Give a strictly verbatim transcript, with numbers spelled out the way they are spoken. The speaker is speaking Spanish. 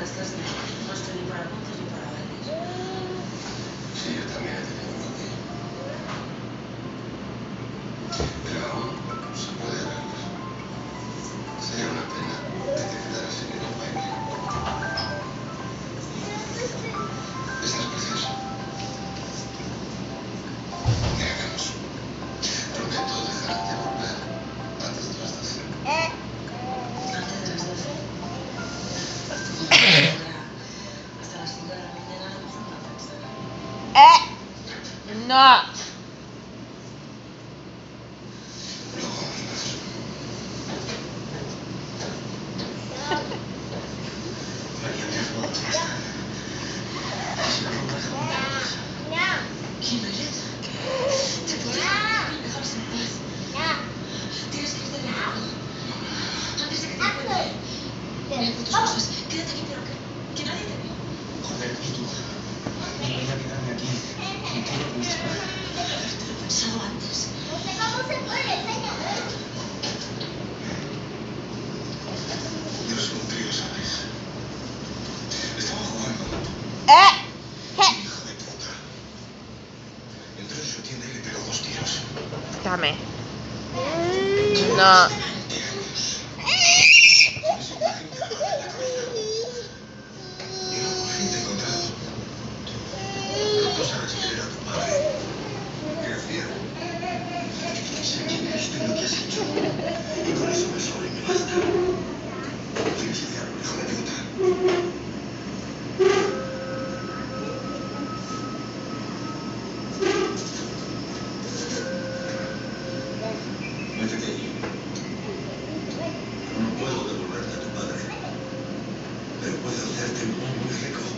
estás bien. No estoy ni para puntos ni para bailes. Sí, yo también he tenido un día. Pero aún se puede arreglar. Sería una pena que te quedaras sin ir al baile. Estás preciosa. ¿Qué hagamos? Prometo dejarte volver antes de las doce. Antes de las doce. Hasta las cinco de la mañana a lo mejor no la fiesta. Eh. No. Luego andas. María, te has jugado más tarde. Si no, no dejamos de casa. ¿Quién no eres? ¿Te puedes dejarse en paz? Tienes que irte de nuevo. Antes de que te encuentre. Mira, con tus cosas. Quédate aquí, pero que, que nadie te vea. Joder, y tú. No voy a quedarme aquí. Contigo con mis padres. Haberte lo pensado antes. Yo soy un trío, ¿sabes? Estaba jugando. Eh. Un hijo de puta. Entró en su tienda y le pegó dos tiros. Dame. No. veinte años. Tienes imagen grabada en la cabeza. Y no, por fin te he encontrado. Pero tú sabes quién era tu padre. ¿Qué hacía? Sé quién eres tú y lo que has hecho. Y con eso me sobra y me basta. Tienes que hacerlo, hijo de puta. Métete ahí. No puedo devolverte a tu padre, pero puedo hacerte muy, muy rico.